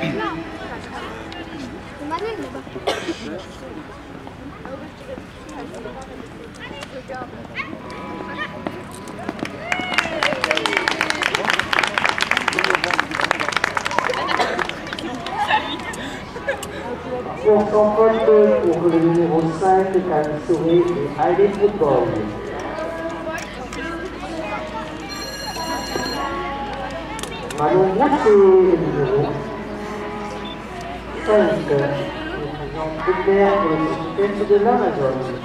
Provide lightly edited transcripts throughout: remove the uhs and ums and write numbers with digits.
Pour son poste pour le numéro 5, Camille Souré et Allez Football. Manon Boucher, le numéro 5. Nous faisons Pépère pour le capitaine de l'Amazon.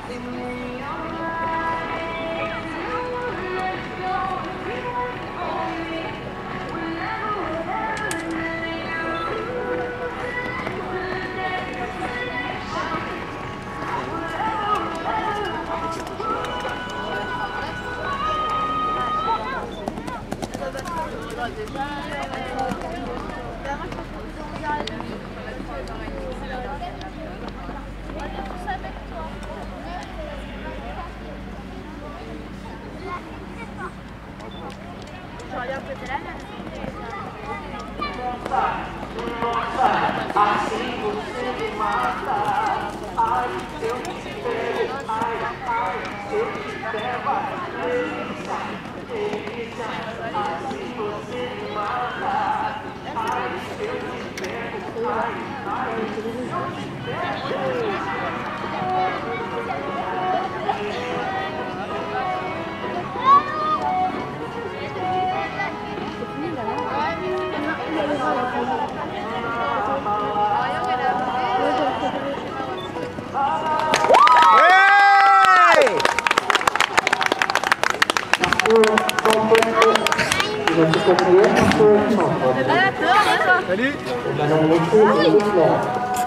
Assim você me mata. Ai, se eu te pego, ai, ai, se eu te pego, delícia, delícia. Assim você me mata. Ai, se eu te pego, ai, ai, se eu te pego. Salut.